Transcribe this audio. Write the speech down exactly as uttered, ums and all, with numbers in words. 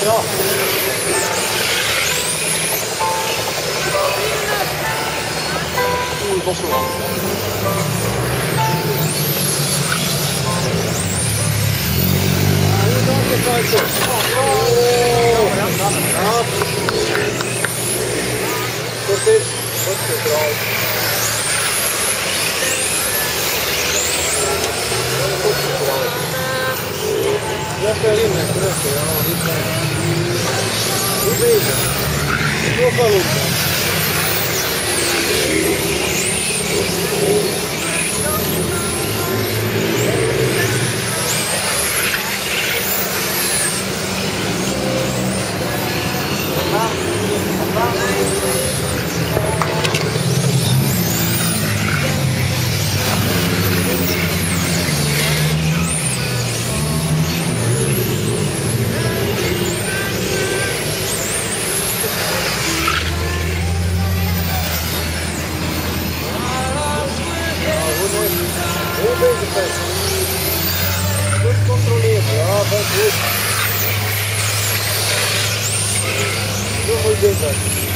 bra. Mm, vad så. Ja. Precis. Bra. Jag ska in med strössel, ja, lite. Hur blir det? Då får jag upp det. Fullt kontrollerat, ja, väldigt. Nu får vi bygga.